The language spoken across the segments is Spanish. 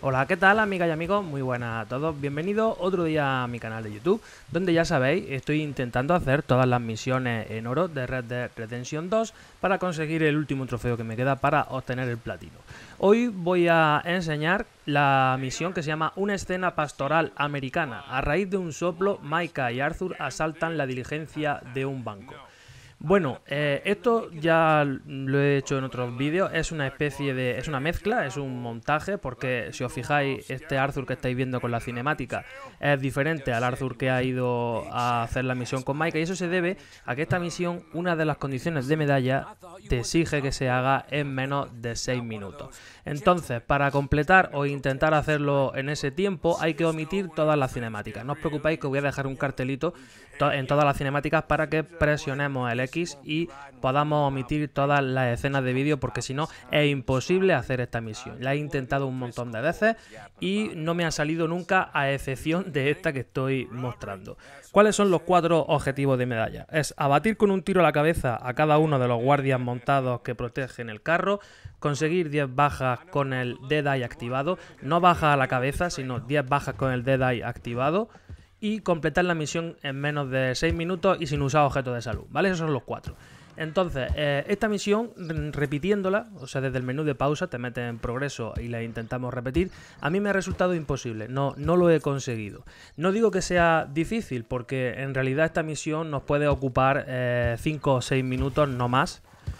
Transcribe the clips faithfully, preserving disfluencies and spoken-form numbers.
Hola, ¿qué tal, amigas y amigos? Muy buenas a todos. Bienvenidos otro día a mi canal de YouTube, donde ya sabéis, estoy intentando hacer todas las misiones en oro de Red Dead Redemption dos para conseguir el último trofeo que me queda para obtener el platino. Hoy voy a enseñar la misión que se llama Una escena pastoral americana. A raíz de un soplo, Micah y Arthur asaltan la diligencia de un banco. Bueno, eh, esto ya lo he hecho en otros vídeos, es una especie de... es una mezcla, es un montaje, porque si os fijáis, este Arthur que estáis viendo con la cinemática es diferente al Arthur que ha ido a hacer la misión con Micah, y eso se debe a que esta misión, una de las condiciones de medalla, te exige que se haga en menos de seis minutos. Entonces, para completar o intentar hacerlo en ese tiempo, hay que omitir todas las cinemáticas. No os preocupéis que os voy a dejar un cartelito en todas las cinemáticas para que presionemos el X y podamos omitir todas las escenas de vídeo, porque si no es imposible hacer esta misión. La he intentado un montón de veces y no me ha salido nunca, a excepción de esta que estoy mostrando. ¿Cuáles son los cuatro objetivos de medalla? Es abatir con un tiro a la cabeza a cada uno de los guardias montados que protegen el carro, conseguir diez bajas con el Deadeye activado, no bajas a la cabeza, sino diez bajas con el Deadeye activado, y completar la misión en menos de seis minutos y sin usar objetos de salud, ¿vale? Esos son los cuatro. Entonces, eh, esta misión, repitiéndola, o sea, desde el menú de pausa, te metes en progreso y la intentamos repetir, a mí me ha resultado imposible, no, no lo he conseguido. No digo que sea difícil, porque en realidad esta misión nos puede ocupar cinco o seis minutos, no más.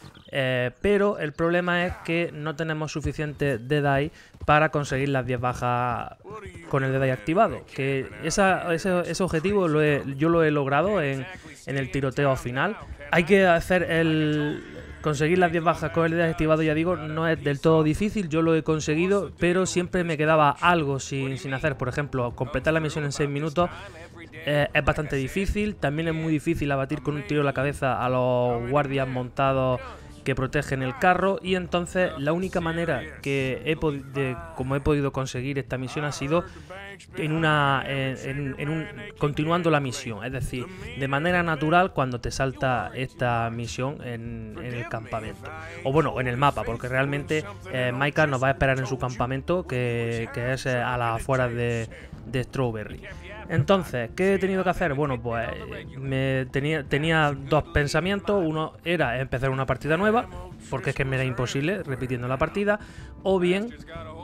Eh, pero el problema es que no tenemos suficiente Deadeye para conseguir las diez bajas con el Deadeye activado. Que esa, ese, ese objetivo lo he, yo lo he logrado en, en el tiroteo final. Hay que hacer el... conseguir las diez bajas con el Deadeye activado, ya digo, no es del todo difícil, yo lo he conseguido, pero siempre me quedaba algo sin, sin hacer. Por ejemplo, completar la misión en seis minutos eh, es bastante difícil. También es muy difícil abatir con un tiro en la cabeza a los guardias montados que protegen el carro, y entonces la única manera que he de, como he podido conseguir esta misión ha sido en una en, en, en un continuando la misión, es decir, de manera natural cuando te salta esta misión en, en el campamento, o bueno, en el mapa, porque realmente eh, Micah nos va a esperar en su campamento, que, que es eh, a las afueras de, de Strawberry. Entonces, ¿qué he tenido que hacer? Bueno, pues me tenía, tenía dos pensamientos. Uno era empezar una partida nueva, porque es que me era imposible repitiendo la partida, o bien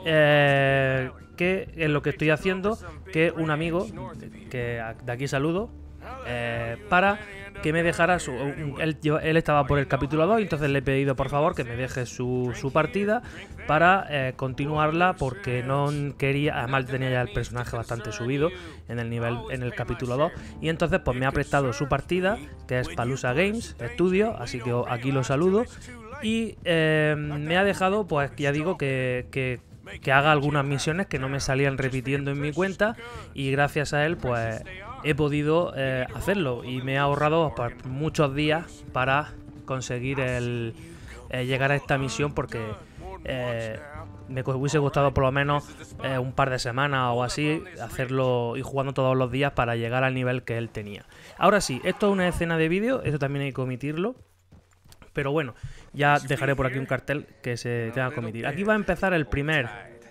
eh, que es lo que estoy haciendo, que un amigo, que de aquí saludo, eh, para que me dejara su... Él, él estaba por el capítulo dos, entonces le he pedido por favor que me deje su, su partida para eh, continuarla, porque no quería... Además tenía ya el personaje bastante subido en el nivel, en el capítulo dos, y entonces pues me ha prestado su partida, que es Palusa Games Studio, así que aquí lo saludo, y eh, me ha dejado, pues ya digo, que... que que haga algunas misiones que no me salían repitiendo en mi cuenta, y gracias a él pues he podido eh, hacerlo, y me ha ahorrado pues, muchos días para conseguir el eh, llegar a esta misión, porque eh, me hubiese gustado por lo menos eh, un par de semanas o así hacerlo y jugando todos los días para llegar al nivel que él tenía. Ahora sí, esto es una escena de vídeo, eso también hay que omitirlo. Pero bueno, ya dejaré por aquí un cartel que se tenga que omitir. Aquí va a empezar el primer,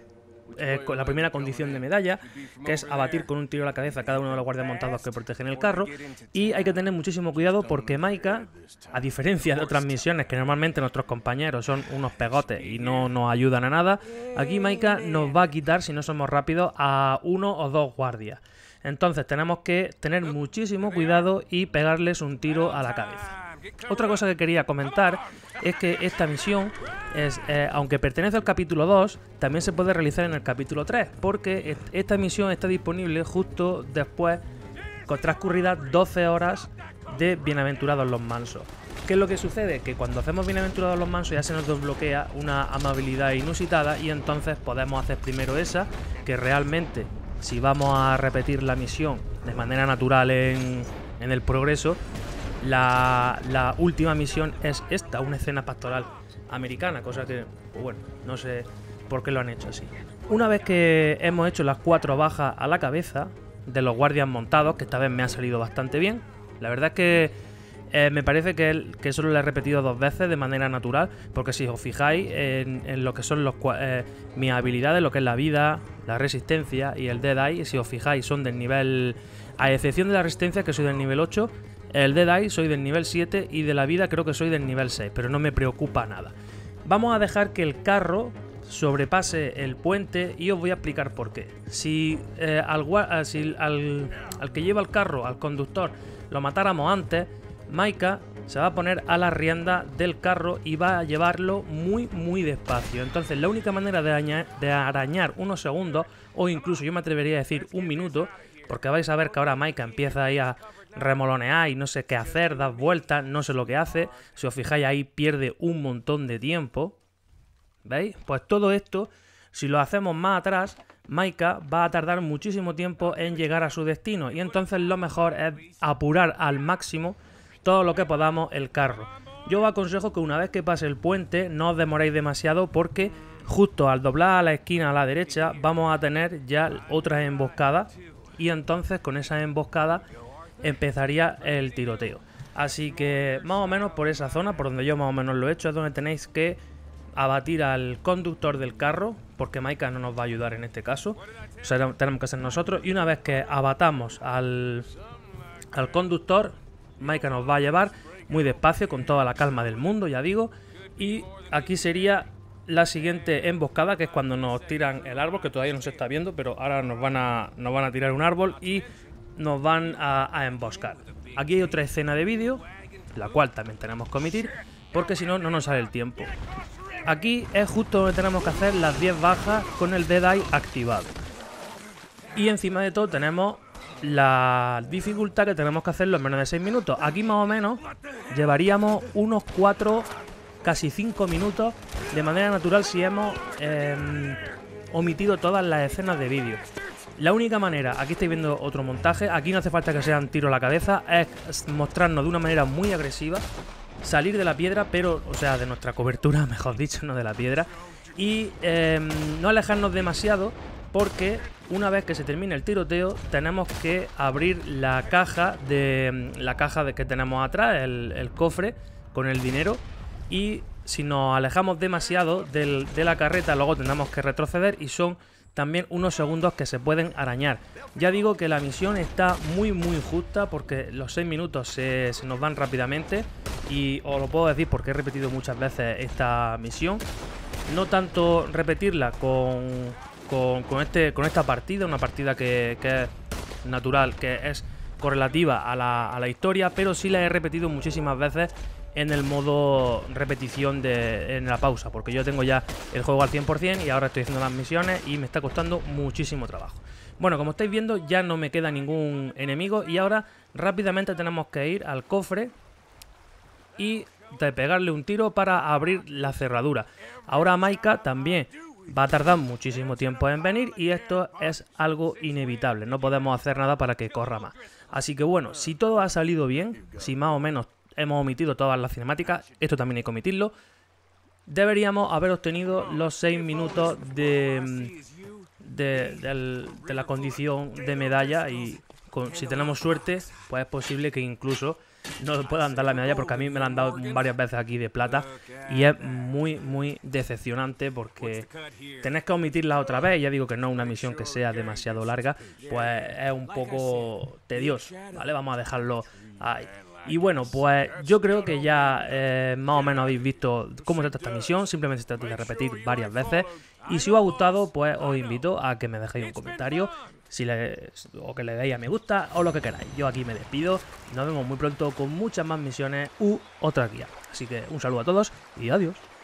eh, la primera condición de medalla, que es abatir con un tiro a la cabeza a cada uno de los guardias montados que protegen el carro. Y hay que tener muchísimo cuidado, porque Micah, a diferencia de otras misiones que normalmente nuestros compañeros son unos pegotes y no nos ayudan a nada, aquí Micah nos va a quitar, si no somos rápidos, a uno o dos guardias. Entonces tenemos que tener muchísimo cuidado y pegarles un tiro a la cabeza. Otra cosa que quería comentar es que esta misión, es, eh, aunque pertenece al capítulo dos, también se puede realizar en el capítulo tres, porque esta misión está disponible justo después, con transcurridas doce horas de Bienaventurados los Mansos. ¿Qué es lo que sucede? Que cuando hacemos Bienaventurados los Mansos ya se nos desbloquea una amabilidad inusitada, y entonces podemos hacer primero esa, que realmente, si vamos a repetir la misión de manera natural en, en el progreso, La, la última misión es esta, una escena pastoral americana, cosa que, pues bueno, no sé por qué lo han hecho así. Una vez que hemos hecho las cuatro bajas a la cabeza de los guardias montados, que esta vez me ha salido bastante bien, la verdad es que Eh, me parece que, el, que solo lo he repetido dos veces de manera natural, porque si os fijáis en, en lo que son los, eh, mis habilidades, lo que es la vida, la resistencia y el Deadeye, si os fijáis son del nivel, a excepción de la resistencia que soy del nivel ocho, el Deadeye soy del nivel siete y de la vida creo que soy del nivel seis, pero no me preocupa nada. Vamos a dejar que el carro sobrepase el puente y os voy a explicar por qué. Si, eh, al, si al, al que lleva el carro, al conductor, lo matáramos antes, Maika se va a poner a la rienda del carro y va a llevarlo muy muy despacio. Entonces la única manera de arañar, de arañar unos segundos, o incluso yo me atrevería a decir un minuto, porque vais a ver que ahora Maika empieza ahí a remolonear y no sé qué hacer, dar vueltas, no sé lo que hace. Si os fijáis ahí pierde un montón de tiempo. ¿Veis? Pues todo esto, si lo hacemos más atrás, Maika va a tardar muchísimo tiempo en llegar a su destino. Y entonces lo mejor es apurar al máximo todo lo que podamos el carro. Yo os aconsejo que una vez que pase el puente no os demoréis demasiado, porque justo al doblar a la esquina a la derecha vamos a tener ya otras emboscadas y entonces con esa emboscada empezaría el tiroteo. Así que más o menos por esa zona, por donde yo más o menos lo he hecho, es donde tenéis que abatir al conductor del carro, porque Maika no nos va a ayudar en este caso, o sea, tenemos que ser nosotros. Y una vez que abatamos al, al conductor, Maika nos va a llevar muy despacio, con toda la calma del mundo, ya digo. Y aquí sería la siguiente emboscada, que es cuando nos tiran el árbol, que todavía no se está viendo, pero ahora nos van a, nos van a tirar un árbol y nos van a, a emboscar. Aquí hay otra escena de vídeo, la cual también tenemos que omitir, porque si no, no nos sale el tiempo. Aquí es justo donde tenemos que hacer las diez bajas con el Deadeye activado. Y encima de todo tenemos la dificultad que tenemos que hacerlo en menos de seis minutos. Aquí más o menos llevaríamos unos cuatro, casi cinco minutos de manera natural si hemos eh, omitido todas las escenas de vídeo. La única manera, aquí estáis viendo otro montaje, aquí no hace falta que sean tiro a la cabeza, es mostrarnos de una manera muy agresiva, salir de la piedra, pero, o sea, de nuestra cobertura, mejor dicho, no de la piedra, y eh, no alejarnos demasiado, porque una vez que se termine el tiroteo tenemos que abrir la caja de la caja de que tenemos atrás, el, el cofre con el dinero, y si nos alejamos demasiado del, de la carreta luego tendremos que retroceder y son también unos segundos que se pueden arañar. Ya digo que la misión está muy muy justa, porque los seis minutos se, se nos van rápidamente, y os lo puedo decir porque he repetido muchas veces esta misión. No tanto repetirla con, con, con, este, con esta partida, una partida que, que es natural, que es correlativa a la, a la historia, pero sí la he repetido muchísimas veces en el modo repetición de, en la pausa, porque yo tengo ya el juego al cien por cien y ahora estoy haciendo las misiones y me está costando muchísimo trabajo. Bueno, como estáis viendo ya no me queda ningún enemigo y ahora rápidamente tenemos que ir al cofre y de pegarle un tiro para abrir la cerradura. Ahora Maika también va a tardar muchísimo tiempo en venir y esto es algo inevitable, no podemos hacer nada para que corra más. Así que bueno, si todo ha salido bien, si más o menos hemos omitido todas las cinemáticas, esto también hay que omitirlo, deberíamos haber obtenido los seis minutos de, de, de, de la condición de medalla y con, si tenemos suerte, pues es posible que incluso nos puedan dar la medalla, porque a mí me la han dado varias veces aquí de plata y es muy muy decepcionante porque tenés que omitirla otra vez. Ya digo que no es una misión que sea demasiado larga, pues es un poco tedioso, ¿vale? Vamos a dejarlo ahí. Y bueno, pues yo creo que ya eh, más o menos habéis visto cómo trata esta misión. Simplemente se trata de repetir varias veces. Y si os ha gustado, pues os invito a que me dejéis un comentario si le, o que le deis a me gusta o lo que queráis. Yo aquí me despido. Nos vemos muy pronto con muchas más misiones u otras guías. Así que un saludo a todos y adiós.